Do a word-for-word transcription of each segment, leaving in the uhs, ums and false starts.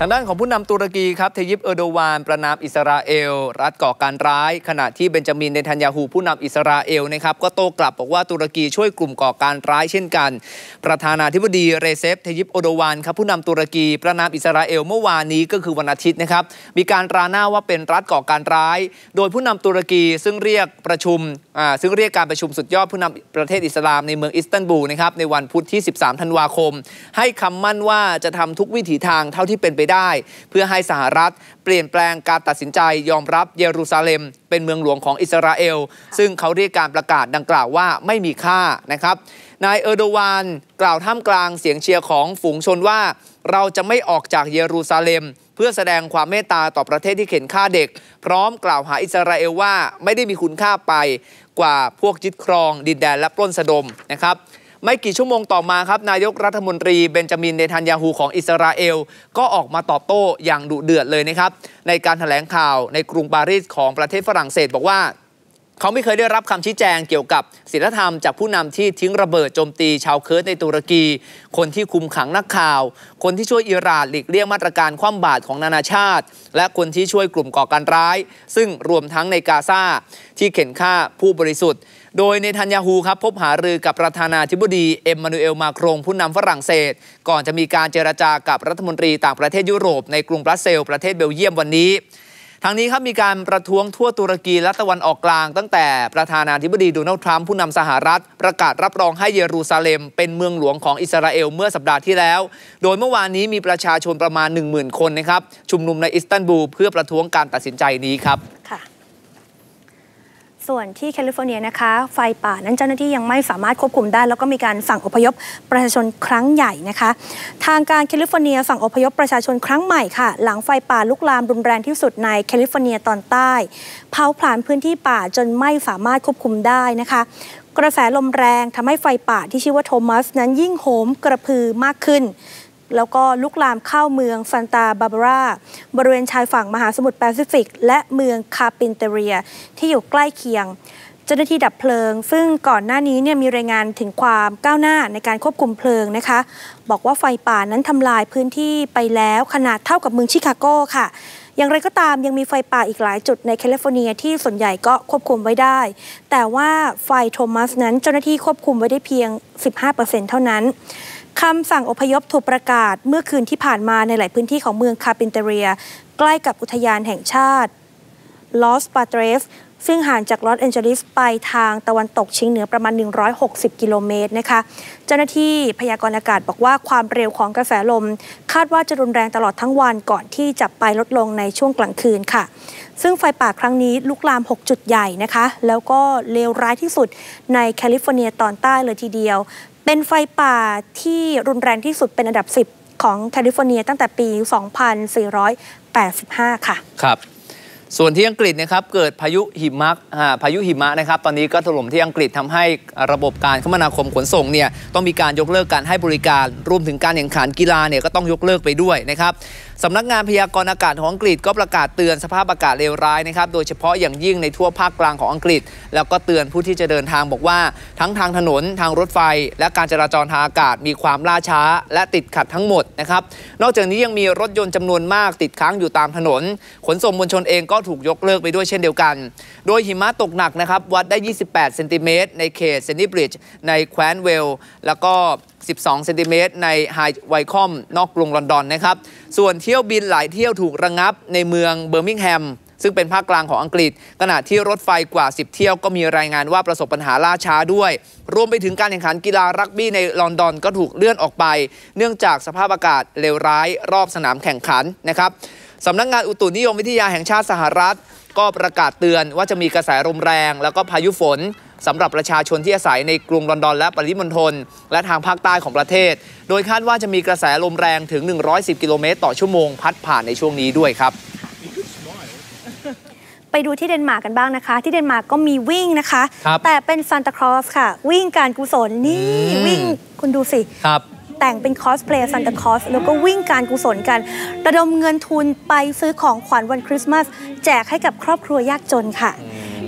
างด้านของผู้นำตุรกีครับเทยิป เออร์โดวานประณามอิสราเอลรัฐก่อการร้ายขณะที่เบนจามิน เนทันยาฮูผู้นำอิสราเอลนะครับก็โต้กลับบอกว่าตุรกีช่วยกลุ่มก่อการร้ายเช่นกันประธานาธิบดีเรเซป เทยิป เออร์โดวานครับผู้นำตุรกีประณามอิสราเอลเมื่อวานนี้ก็คือวันอาทิตย์นะครับมีการตราหน้าว่าเป็นรัฐก่อการร้ายโดยผู้นำตุรกีซึ่งเรียกประชุมอ่าซึ่งเรียกการประชุมสุดยอดผู้นำประเทศอิสลามในเมืองอิสตันบูลนะครับในวันพุธที่สิบสามธันวาคมให้คำมั่นว่าจะทำทุกวิถีทางเท่าที่เป็นไปได้เพื่อให้สหรัฐเปลี่ยนแปลงการตัดสินใจยอมรับเยรูซาเล็มเป็นเมืองหลวงของอิสราเอลซึ่งเขาเรียกการประกาศดังกล่าวว่าไม่มีค่านะครับนายเออร์โดวานกล่าวท่ามกลางเสียงเชียร์ของฝูงชนว่าเราจะไม่ออกจากเยรูซาเล็มเพื่อแสดงความเมตตาต่อประเทศที่เข็นฆ่าเด็กพร้อมกล่าวหาอิสราเอลว่าไม่ได้มีคุณค่าไปกว่าพวกยึดครองดินแดนและปล้นสะดมนะครับไม่กี่ชั่วโมงต่อมาครับนายกรัฐมนตรีเบนจามิน เนทันยาฮูของอิสราเอลก็ออกมาตอบโต้อย่างดุเดือดเลยนะครับในการแถลงข่าวในกรุงปารีสของประเทศฝรั่งเศสบอกว่าเขาไม่เคยได้รับคำชี้แจงเกี่ยวกับศีลธรรมจากผู้นำที่ทิ้งระเบิดโจมตีชาวเคิร์ดในตุรกีคนที่คุมขังนักข่าวคนที่ช่วยอิหร่านหลีกเลี่ยงมาตรการคว่ำบาตรของนานาชาติและคนที่ช่วยกลุ่มก่อการร้ายซึ่งรวมทั้งในกาซาที่เข็นฆ่าผู้บริสุทธิ์โดยเนทันยาฮูครับพบหารือกับประธานาธิบดีเอ็มมานูเอลมาครงผู้นำฝรั่งเศสก่อนจะมีการเจรจากับรัฐมนตรีต่างประเทศยุโรปในกรุงบรัสเซลส์ประเทศเบลเยียมวันนี้ทางนี้ครับมีการประท้วงทั่วตุรกีและตะวันออกกลางตั้งแต่ประธานาธิบดีโดนัลด์ทรัมป์ผู้นำสหรัฐประกาศรับรองให้เยรูซาเล็มเป็นเมืองหลวงของอิสราเอลเมื่อสัปดาห์ที่แล้วโดยเมื่อวานนี้มีประชาชนประมาณ หนึ่งหมื่น คนนะครับชุมนุมในอิสตันบูลเพื่อประท้วงการตัดสินใจนี้ครับค่ะส่วนที่แคลิฟอร์เนียนะคะไฟป่านั้นเจ้าหน้าที่ยังไม่สามารถควบคุมได้แล้วก็มีการสั่งอพยพประชาชนครั้งใหญ่นะคะทางการแคลิฟอร์เนียสั่งอพยพประชาชนครั้งใหม่ค่ะหลังไฟป่าลุกลามรุนแรงที่สุดในแคลิฟอร์เนียตอนใต้เผาผลาญพื้นที่ป่าจนไม่สามารถควบคุมได้นะคะกระแสลมแรงทำให้ไฟป่าที่ชื่อว่าโทมัสนั้นยิ่งโหมกระพือมากขึ้นแล้วก็ลุกลามเข้าเมืองซันตาบาบาราบริเวณชายฝั่งมหาสมุทรแปซิฟิกและเมืองคาปินเตเรียที่อยู่ใกล้เคียงเจ้าหน้าที่ดับเพลิงซึ่งก่อนหน้านี้เนี่ยมีรายงานถึงความก้าวหน้าในการควบคุมเพลิงนะคะบอกว่าไฟป่านั้นทำลายพื้นที่ไปแล้วขนาดเท่ากับเมืองชิคาโกค่ะอย่างไรก็ตามยังมีไฟป่าอีกหลายจุดในแคลิฟอร์เนียที่ส่วนใหญ่ก็ควบคุมไว้ได้แต่ว่าไฟโทมัสนั้นเจ้าหน้าที่ควบคุมไว้ได้เพียง สิบห้าเปอร์เซ็นต์ เท่านั้นคำสั่งอพยพถูกประกาศเมื่อคืนที่ผ่านมาในหลายพื้นที่ของเมืองคาปินเตเรียใกล้กับอุทยานแห่งชาติลอสปาเตรสซึ่งห่างจากลอสแอนเจลิสไปทางตะวันตกเฉียงเหนือประมาณหนึ่งร้อยหกสิบกิโลเมตรนะคะเจ้าหน้าที่พยากรณ์อากาศบอกว่าความเร็วของกระแสลมคาดว่าจะรุนแรงตลอดทั้งวันก่อนที่จะไปลดลงในช่วงกลางคืนค่ะซึ่งไฟป่าครั้งนี้ลุกลามหกจุดใหญ่นะคะแล้วก็เลวร้ายที่สุดในแคลิฟอร์เนียตอนใต้เลยทีเดียวเป็นไฟป่าที่รุนแรงที่สุดเป็นอันดับสิบของแคลิฟอร์เนียตั้งแต่ปี สองพันสี่ร้อยแปดสิบห้า ค่ะครับส่วนที่อังกฤษนะครับเกิดพายุหิมะพายุหิมะนะครับตอนนี้ก็ถล่มที่อังกฤษทำให้ระบบการคมนาคมขนส่งเนี่ยต้องมีการยกเลิกการให้บริการรวมถึงการแข่งขันกีฬาเนี่ยก็ต้องยกเลิกไปด้วยนะครับสำนักงานพยากรณ์อากาศของอังกฤษก็ประกาศเตือนสภาพอากาศเลวร้ายนะครับโดยเฉพาะอย่างยิ่งในทั่วภาคกลางของอังกฤษแล้วก็เตือนผู้ที่จะเดินทางบอกว่าทั้งทางถนนทางรถไฟและการจราจรทางอากาศมีความล่าช้าและติดขัดทั้งหมดนะครับนอกจากนี้ยังมีรถยนต์จำนวนมากติดค้างอยู่ตามถนนขนส่งมวลชนเองก็ถูกยกเลิกไปด้วยเช่นเดียวกันโดยหิมะตกหนักนะครับวัดได้ยี่สิบแปดเซนติเมตรในเขตเซนติบริดจ์ในแคว้นเวลแล้วก็สิบสองเซนติเมตรในไฮไวคอมนอกกรุงลอนดอนนะครับส่วนเที่ยวบินหลายเที่ยวถูกระงับในเมืองเบอร์มิงแฮมซึ่งเป็นภาคกลางของอังกฤษขณะที่รถไฟกว่าสิบเที่ยวก็มีรายงานว่าประสบปัญหาล่าช้าด้วยรวมไปถึงการแข่งขันกีฬารักบี้ในลอนดอนก็ถูกเลื่อนออกไปเนื่องจากสภาพอากาศเลวร้ายรอบสนามแข่งขันนะครับสำนักงานอุตุนิยมวิทยาแห่งชาติสหรัฐก็ประกาศเตือนว่าจะมีกระแสลมแรงแล้วก็พายุฝนสำหรับประชาชนที่อาศัยในกรุงลอนดอนและปริมณฑลและทางภาคใต้ของประเทศโดยคาดว่าจะมีกระแสลมแรงถึงหนึ่งร้อยสิบกิโลเมตรต่อชั่วโมงพัดผ่านในช่วงนี้ด้วยครับไปดูที่เดนมาร์กกันบ้างนะคะที่เดนมาร์กก็มีวิ่งนะคะแต่เป็นซานตาคลอสค่ะวิ่งการกุศลนี่วิ่งคุณดูสิแต่งเป็นคอสเพลย์ซานตาคลอสแล้วก็วิ่งการกุศลกันระดมเงินทุนไปซื้อของขวัญวันคริสต์มาสแจกให้กับครอบครัวยากจนค่ะ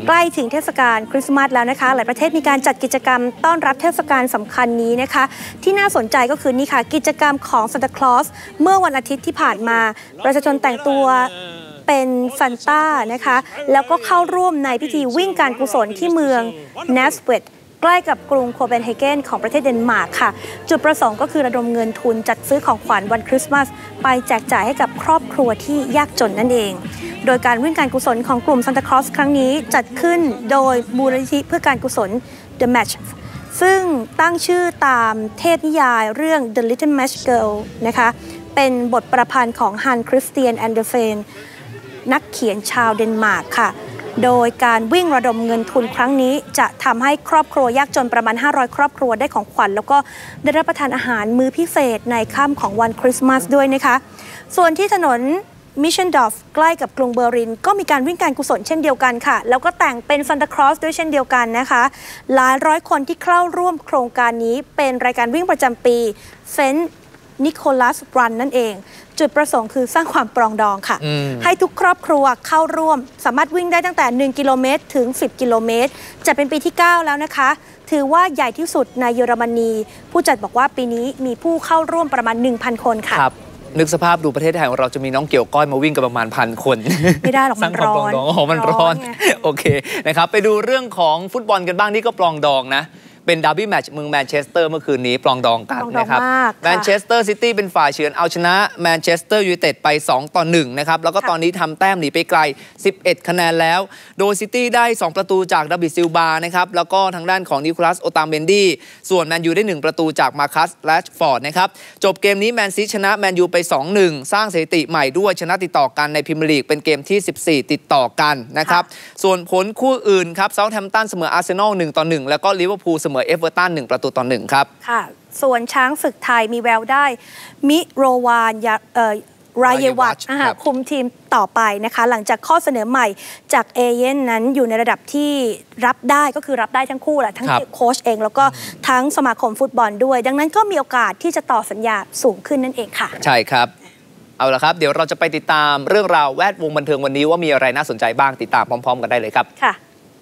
ใกล้ถึงเทศกาลคริสต์มาสแล้วนะคะหลายประเทศมีการจัดกิจกรรมต้อนรับเทศกาลสำคัญนี้นะคะที่น่าสนใจก็คือนี่ค่ะกิจกรรมของซานตาคลอสเมื่อวันอาทิตย์ที่ผ่านมาประชาชนแต่งตัวเป็นซันต้านะคะแล้วก็เข้าร่วมในพิธีวิ่งการกุศลที่เมืองเนสเวตใกล้กับกรุงโคเปนเฮเกนของประเทศเดนมาร์กค่ะจุดประสงค์ก็คือระดมเงินทุนจัดซื้อของขวัญวันคริสต์มาสไปแจกจ่ายให้กับครอบครัวที่ยากจนนั่นเองโดยการวิ่งการกุศลของกลุ่มซานตาคลอสครั้งนี้จัดขึ้นโดยมูลนิธิเพื่อการกุศล The Match ซึ่งตั้งชื่อตามเทพนิยายเรื่อง The Little Match Girl นะคะเป็นบทประพันธ์ของฮันคริสเตียนแอนเดอร์เฟนนักเขียนชาวเดนมาร์กค่ะโดยการวิ่งระดมเงินทุนครั้งนี้จะทำให้ครอบครัวยากจนประมาณห้าร้อยครอบครัวได้ของขวัญแล้วก็ได้รับประทานอาหารมื้อพิเศษในค่ำของวันคริสต์มาสด้วยนะคะส่วนที่ถนนมิชชันดอฟใกล้กับกรุงเบอร์ลินก็มีการวิ่งการกุศลเช่นเดียวกันค่ะแล้วก็แต่งเป็นซานตาคลอสด้วยเช่นเดียวกันนะคะหลายร้อยคนที่เข้าร่วมโครงการนี้เป็นรายการวิ่งประจำปีเซนต์นิโคลัสรันนั่นเองจุดประสงค์คือสร้างความปรองดองค่ะให้ทุกครอบครัวเข้าร่วมสามารถวิ่งได้ตั้งแต่หนึ่งกิโลเมตรถึงสิบกิโลเมตรจะเป็นปีที่เก้าแล้วนะคะถือว่าใหญ่ที่สุดในเยอรมนีผู้จัดบอกว่าปีนี้มีผู้เข้าร่วมประมาณ หนึ่งพัน คนค่ะครับนึกสภาพดูประเทศไทยของเราจะมีน้องเกี่ยวก้อยมาวิ่งกันประมาณพันคนไม่ได้หรอกมันร้อนอ๋อมันร้อนโอเคนะครับไปดูเรื่องของฟุตบอลกันบ้างนี่ก็ปลองดองนะเป็นดาร์บี้แมตช์เมืองแมนเชสเตอร์เมื่อคืนนี้ปลองดองกันนะครับแมนเชสเตอร์ซิตี้เป็นฝ่ายเฉือนเอาชนะแมนเชสเตอร์ยูไนเต็ดไปสองต่อหนึ่งนะครับแล้วก็ตอนนี้ทำแต้มหนีไปไกลสิบเอ็ดคะแนนแล้วโดยซิตี้ได้สองประตูจากดาวิดซิลบานะครับแล้วก็ทางด้านของนิโคลัสโอตาเมนดี้ส่วนแมนยูได้หนึ่งประตูจากมาคัสแรชฟอร์ดนะครับจบเกมนี้แมนซีชนะแมนยูไป สองหนึ่ง สร้างสถิติใหม่ด้วยชนะติดต่อกันในพรีเมียร์ลีกเป็นเกมที่สิบสี่ติดต่อกันนะครับส่วนผลคู่อื่นครับเซาท์แฮมป์ตันเสมออาร์เซนอลหนึ่งต่อหนึ่งแล้วก็ลิเวอร์พูลเสมอเอเวอร์ตันหนึ่งประตูต่อหนึ่งครับค่ะส่วนช้างศึกไทยมีแววได้มิโรวานยาเอ่อรายวัตคุมทีมต่อไปนะคะหลังจากข้อเสนอใหม่จากเอเย่นนั้นอยู่ในระดับที่รับได้ก็คือรับได้ทั้งคู่แหละทั้งโค้ชเองแล้วก็ทั้งสมาคมฟุตบอลด้วยดังนั้นก็มีโอกาสที่จะต่อสัญญาสูงขึ้นนั่นเองค่ะใช่ครับเอาละครับเดี๋ยวเราจะไปติดตามเรื่องราวแวดวงบันเทิงวันนี้ว่ามีอะไรน่าสนใจบ้างติดตามพร้อมๆกันได้เลยครับค่ะ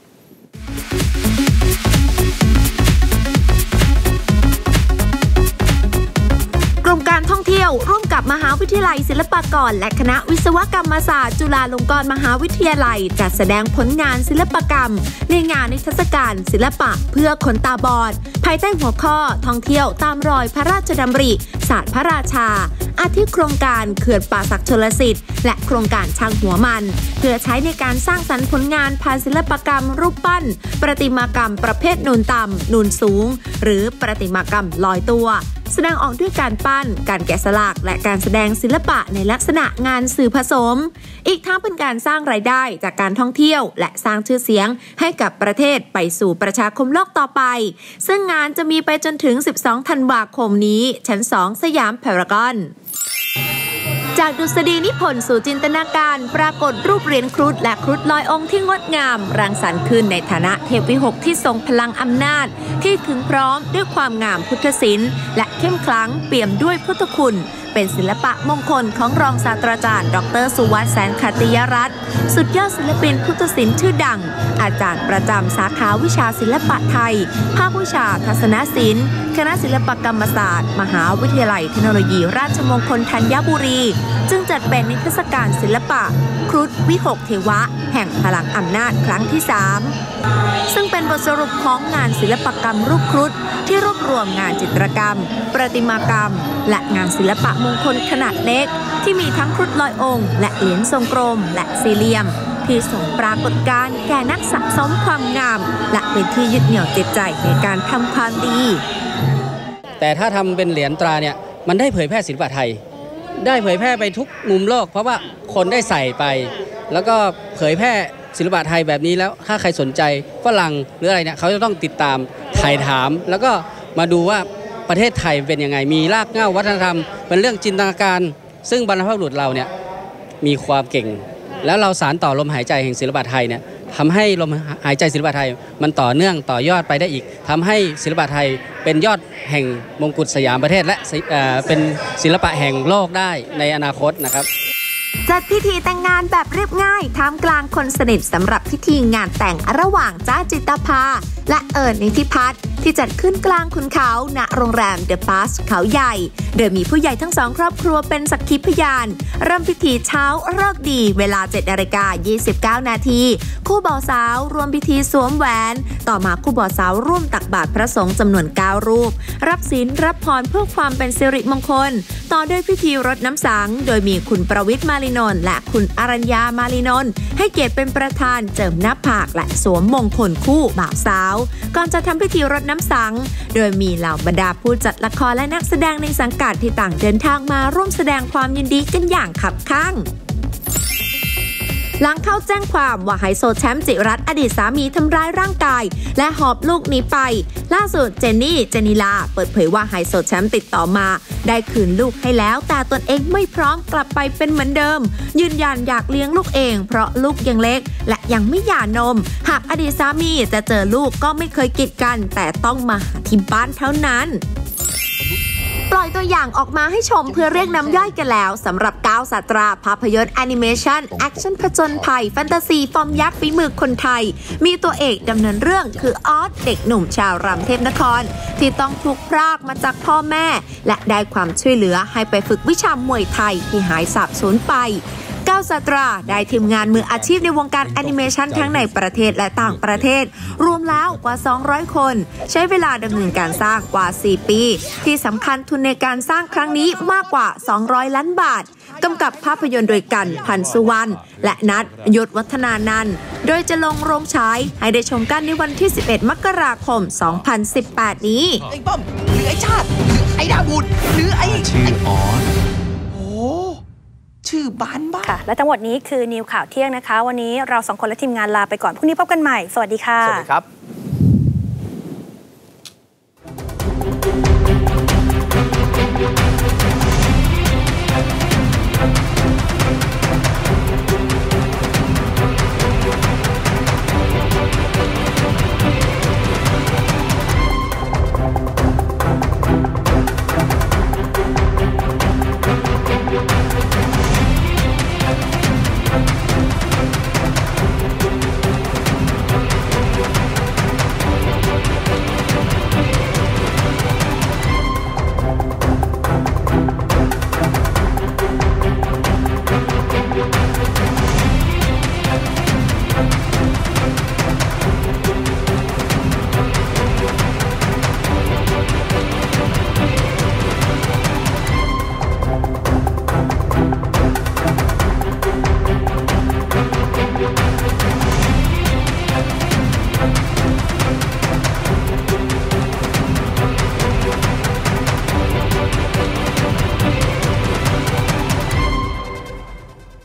กรมการท่องเที่ยวร่วมกับมหาวิทยาลัยศิลปากรและคณะวิศวกรรมศาสตร์จุฬาลงกรณ์มหาวิทยาลัยจัดแสดงผลงานศิลปกรรมในงานนิทรรศการศิลปะเพื่อคนตาบอดภายใต้หัวข้อท่องเที่ยวตามรอยพระราชดำริศาสตร์พระราชาอาทิโครงการเขื่อนป่าสักชลสิทธิ์และโครงการช่างหัวมันเพื่อใช้ในการสร้างสรรค์ผลงานผ่านศิลปกรรมรูปปั้นประติมากรรมประเภทนูนต่ำนูนสูงหรือประติมากรรมลอยตัวแสดงออกด้วยการปั้นการแกะสลักและการแสดงศิลปะในลักษณะงานสื่อผสมอีกทั้งเป็นการสร้างรายได้จากการท่องเที่ยวและสร้างชื่อเสียงให้กับประเทศไปสู่ประชาคมโลกต่อไปซึ่งงานจะมีไปจนถึงสิบสองธันวาคมนี้ชั้นสองสยามพารากอนจากดุษฎีนิพนธ์สู่จินตนาการปรากฏรูปเหรียญครุฑและครุฑลอยองค์ที่งดงามรังสรรค์ขึ้นในฐานะเทพวิหกที่ทรงพลังอำนาจที่ถึงพร้อมด้วยความงามพุทธศิลป์และเข้มขลังเปี่ยมด้วยพุทธคุณเป็นศิลปะมงคลของรองศาสตราจารย์ดรสุวัฒน์แสนขัตติยรัตน์สุดยอดศิลปินพุทธศิลป์ชื่อดังอาจารย์ประจำสาขาวิชาศิลปะไทยภาควิชาทัศนศิลป์คณะศิลปกรรมศาสตร์มหาวิทยาลัยเทคโนโลยีราชมงคลธัญบุรีจึงจัดเป็นนิทรรศการศิลปะครุฑวิหกเทวะแห่งพลังอำนาจครั้งที่สามซึ่งเป็นบทสรุปของงานศิลปกรรมรูปครุฑที่รวบรวมงานจิตรกรรมประติมากรรมและงานศิลปะมงคลขนาดเล็กที่มีทั้งครุฑลอยองค์และเหรียญทรงกลมและสี่เหลี่ยมที่ส่งปรากฏการณ์แก่นักสะสมความงามและเป็นที่ยึดเหนี่ยวจิตใจในการทำความดีแต่ถ้าทำเป็นเหรียญตราเนี่ยมันได้เผยแพร่ศิลปะไทยได้เผยแพร่ไปทุกมุมโลกเพราะว่าคนได้ใส่ไปแล้วก็เผยแพร่ศิลปะไทยแบบนี้แล้วถ้าใครสนใจฝรั่งหรืออะไรเนี่ยเขาจะต้องติดตามถ่ายถามแล้วก็มาดูว่าประเทศไทยเป็นยังไงมีรากเหง้าวัฒนธรรมเป็นเรื่องจินตนาการซึ่งบรรพบุรุษเราเนี่ยมีความเก่งแล้วเราสานต่อลมหายใจแห่งศิลปะไทยเนี่ยทำให้ลมหายใจศิลปะไทยมันต่อเนื่องต่อยอดไปได้อีกทำให้ศิลปะไทยเป็นยอดแห่งมงกุฎสยามประเทศและเป็นศิลปะแห่งโลกได้ในอนาคตนะครับจัดพิธีแต่งงานแบบเรียบง่ายท่ามกลางคนสนิทสำหรับพิธีงานแต่งระหว่างจ้าจิตภาและเอิญนิติพัฒน์ที่จัดขึ้นกลางขุนเขาณโรงแรมเดอะพาสเขาใหญ่โดยมีผู้ใหญ่ทั้งสองครอบครัวเป็นสักขีพยานเริ่มพิธีเช้าฤกษ์ดีเวลา เจ็ดนาฬิกายี่สิบเก้านาทีคู่บ่าวสาวร่วมพิธีสวมแหวนต่อมาคู่บ่าวสาวร่วมตักบาตรพระสงฆ์จำนวนเก้ารูปรับศีลรับพรเพื่อความเป็นสิริมงคลต่อด้วยพิธีรดน้ำสังโดยมีคุณประวิตรมาลีนนท์และคุณอรัญญามาลีนนท์ให้เกียรติเป็นประธานเจิมหน้าผากและสวมมงคลคู่บ่าวสาวก่อนจะทำพิธีรดน้ำสังโดยมีเหล่าบรรดาผู้จัดละครและนักแสดงในสังกัดที่ต่างเดินทางมาร่วมแสดงความยินดีกันอย่างคับคั่งหลังเข้าแจ้งความว่าไฮโซแชมป์จิรัตน์อดีตสามีทำร้ายร่างกายและหอบลูกหนีไปล่าสุดเจนนี่เจนิลาเปิดเผยว่าไฮโซแชมป์ติดต่อมาได้คืนลูกให้แล้วแต่ตนเองไม่พร้อมกลับไปเป็นเหมือนเดิมยืนยันอยากเลี้ยงลูกเองเพราะลูกยังเล็กและยังไม่หย่านมหากอดีตสามีจะเจอลูกก็ไม่เคยกีดกันแต่ต้องมาหาที่บ้านเท่านั้นปล่อยตัวอย่างออกมาให้ชมเพื่อเรียกน้ำย่อยกันแล้วสำหรับก้าวสาตราภาพยนตร์แอนิเมชันแอคชั่นผจญภัยแฟนตาซีฟอร์มยักษ์ฝีมือคนไทยมีตัวเอกดำเนินเรื่องคือออสเด็กหนุ่มชาวรามเทพนครที่ต้องถูกพรากมาจากพ่อแม่และได้ความช่วยเหลือให้ไปฝึกวิชามวยไทยที่หายสาบสูญไปก้าวสาตราได้ทีมงานมืออาชีพในวงการแอนิเมชันทั้งในประเทศและต่างประเทศรวมแล้วกว่าสองร้อยคนใช้เวลาดำเนินการสร้างกว่าสี่ปีที่สำคัญทุนในการสร้างครั้งนี้มากกว่าสองร้อยล้านบาทกำกับภาพยนตร์โดยกันพันสุวรรณและนัทยศวัฒนานันท์โดยจะลงโรงฉายให้ได้ชมกันในวันที่สิบเอ็ดมกราคมสองพันสิบแปดนี้ไอ้ป้อมหรือไอ้ชาติหรือไอ้ดาบูดหรือไอ้ชื่อออสโอ้ชื่อบานบ้าค่ะและทั้งหมดนี้คือนิวข่าวเที่ยงนะคะวันนี้เราสองคนและทีมงานลาไปก่อนพรุ่งนี้พบกันใหม่สวัสดีค่ะสวัสดีครับ